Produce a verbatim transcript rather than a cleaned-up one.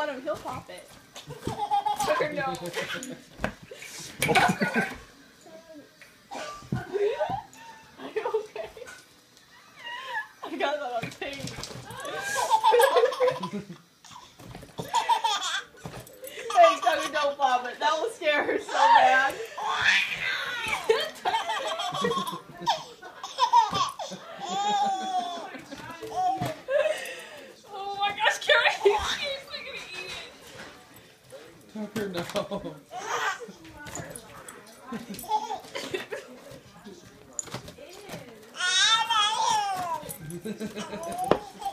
on him, he'll pop it. Tucker, no. Are you okay? I got that on tape. Hey, Tucker, don't pop it. That will scare her so bad. Oh my gosh, Carrie, he's seriously gonna eat it. Tucker, no. It is.